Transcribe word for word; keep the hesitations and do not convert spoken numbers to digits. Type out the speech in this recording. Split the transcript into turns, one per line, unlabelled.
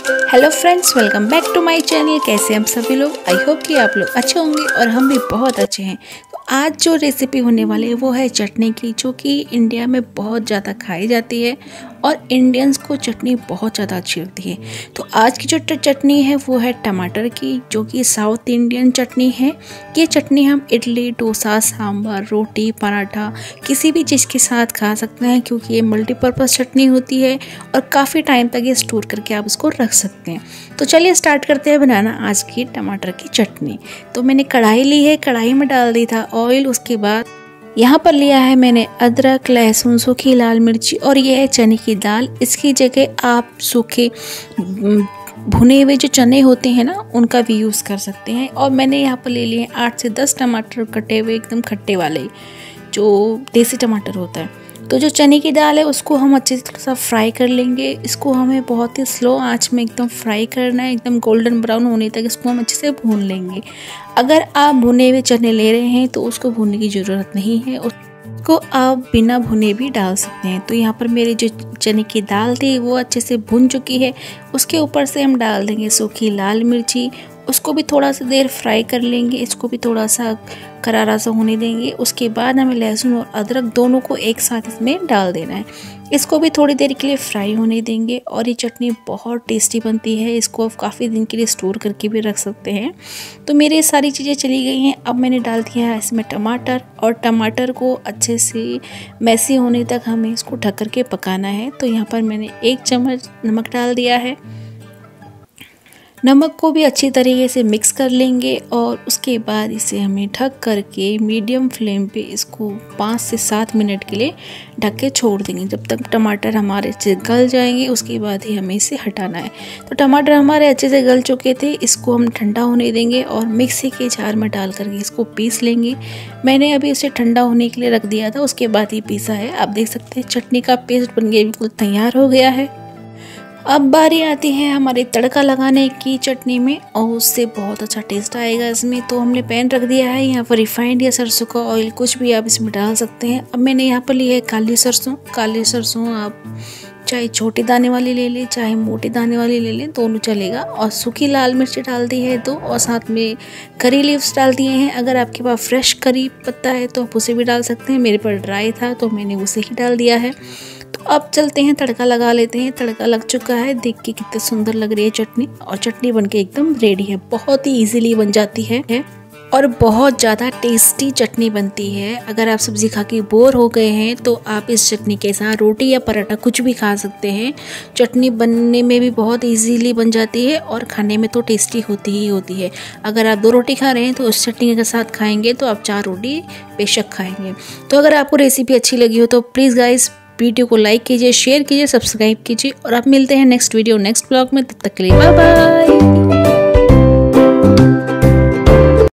Hello friends, welcome back to my channel. कैसे हम सभी लोग? आई होप कि आप लोग अच्छे होंगे और हम भी बहुत अच्छे हैं। तो आज जो रेसिपी होने वाली है वो है चटनी की, जो कि इंडिया में बहुत ज़्यादा खाई जाती है और इंडियंस को चटनी बहुत ज़्यादा अच्छी लगती है। तो आज की जो चटनी है वो है टमाटर की, जो कि साउथ इंडियन चटनी है। ये चटनी हम इडली, डोसा, सांभर, रोटी, पराठा किसी भी चीज़ के साथ खा सकते हैं, क्योंकि ये मल्टीपर्पज़ चटनी होती है और काफ़ी टाइम तक ये स्टोर करके आप इसको रख सकते हैं। तो चलिए स्टार्ट करते हैं बनाना आज की टमाटर की चटनी। तो मैंने कढ़ाई ली है, कढ़ाई में डाल दी था ऑयल। उसके बाद यहाँ पर लिया है मैंने अदरक, लहसुन, सूखी लाल मिर्ची और ये है चने की दाल। इसकी जगह आप सूखे भुने हुए जो चने होते हैं ना, उनका भी यूज़ कर सकते हैं। और मैंने यहाँ पर ले लिए आठ से दस टमाटर कटे हुए, एकदम खट्टे वाले, जो देसी टमाटर होता है। तो जो चने की दाल है उसको हम अच्छे से थोड़ा सा फ्राई कर लेंगे। इसको हमें बहुत ही स्लो आंच में एकदम फ्राई करना है, एकदम गोल्डन ब्राउन होने तक इसको हम अच्छे से भून लेंगे। अगर आप भुने हुए चने ले रहे हैं तो उसको भूनने की ज़रूरत नहीं है, उसको आप बिना भुने भी डाल सकते हैं। तो यहाँ पर मेरी जो चने की दाल थी वो अच्छे से भुन चुकी है। उसके ऊपर से हम डाल देंगे सूखी लाल मिर्ची, उसको भी थोड़ा सा देर फ्राई कर लेंगे, इसको भी थोड़ा सा करारा सा होने देंगे। उसके बाद हमें लहसुन और अदरक दोनों को एक साथ इसमें डाल देना है, इसको भी थोड़ी देर के लिए फ्राई होने देंगे। और ये चटनी बहुत टेस्टी बनती है, इसको आप काफ़ी दिन के लिए स्टोर करके भी रख सकते हैं। तो मेरी सारी चीज़ें चली गई हैं। अब मैंने डाल दिया है इसमें टमाटर, और टमाटर को अच्छे से मैसी होने तक हमें इसको ढक कर के पकाना है। तो यहाँ पर मैंने एक चम्मच नमक डाल दिया है। नमक को भी अच्छी तरीके से मिक्स कर लेंगे और उसके बाद इसे हमें ढक करके मीडियम फ्लेम पे इसको पाँच से सात मिनट के लिए ढक के छोड़ देंगे, जब तक टमाटर हमारे अच्छे से गल जाएंगे। उसके बाद ही हमें इसे हटाना है। तो टमाटर हमारे अच्छे से गल चुके थे, इसको हम ठंडा होने देंगे और मिक्सी के जार में डाल करके इसको पीस लेंगे। मैंने अभी इसे ठंडा होने के लिए रख दिया था, उसके बाद ही पीसा है। आप देख सकते हैं चटनी का पेस्ट बन के बिल्कुल तैयार हो गया है। अब बारी आती है हमारे तड़का लगाने की चटनी में, और उससे बहुत अच्छा टेस्ट आएगा इसमें। तो हमने पैन रख दिया है, यहाँ पर रिफाइंड या सरसों का ऑयल कुछ भी आप इसमें डाल सकते हैं। अब मैंने यहाँ पर ली है काली सरसों। काली सरसों आप चाहे छोटी दाने वाली ले लें, चाहे मोटी दाने वाली ले लें, दोनों चलेगा। और सूखी लाल मिर्च डाल दी है दो, और साथ में करी लीव्स डाल दिए हैं। अगर आपके पास फ्रेश करी पत्ता है तो आप उसे भी डाल सकते हैं, मेरे पर ड्राई था तो मैंने उसे ही डाल दिया है। तो अब चलते हैं तड़का लगा लेते हैं। तड़का लग चुका है, देख के कितनी सुंदर लग रही है चटनी, और चटनी बनके एकदम रेडी है। बहुत ही इजीली बन जाती है और बहुत ज़्यादा टेस्टी चटनी बनती है। अगर आप सब्जी खा के बोर हो गए हैं तो आप इस चटनी के साथ रोटी या पराठा कुछ भी खा सकते हैं। चटनी बनने में भी बहुत इजीली बन जाती है और खाने में तो टेस्टी होती ही होती है। अगर आप दो रोटी खा रहे हैं तो उस चटनी के साथ खाएंगे तो आप चार रोटी बेशक खाएंगे। तो अगर आपको रेसिपी अच्छी लगी हो तो प्लीज़ गाइस वीडियो को लाइक कीजिए, शेयर कीजिए, सब्सक्राइब कीजिए, और आप मिलते हैं नेक्स्ट वीडियो नेक्स्ट ब्लॉग में। तब तक के लिए बाय बाय।